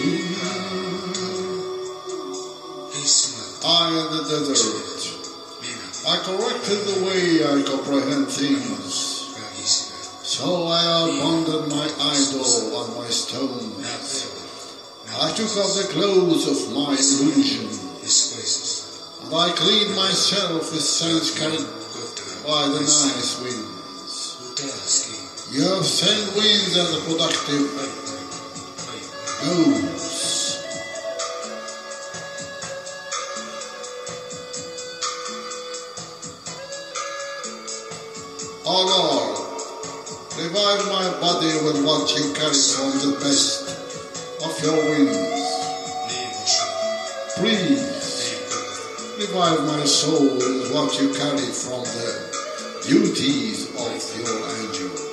I am the desert. I corrected the way I comprehend things. So I abandoned my idol and my stones. I took off the clothes of my illusion. And I cleaned myself with sense carried by the nice winds. You have sent winds as a productive nose. Oh Lord, revive my body with what you carry from the best of your wings. Please, revive my soul with what you carry from the beauties of your angels.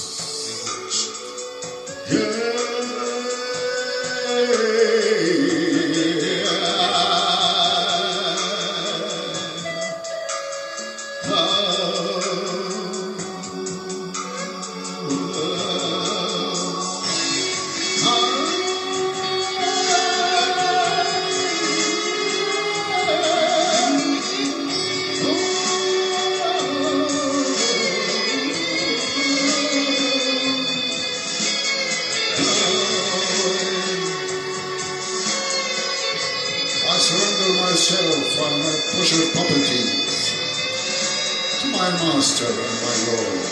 And my precious properties to my master and my lord.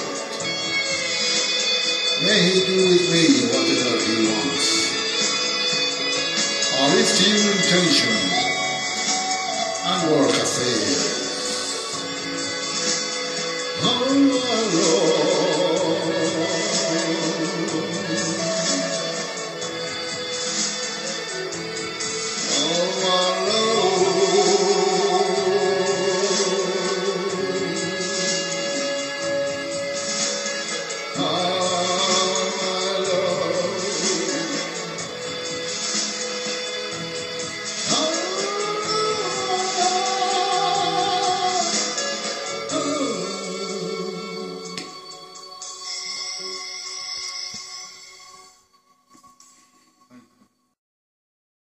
May he do with me whatever he wants. I lift to you intention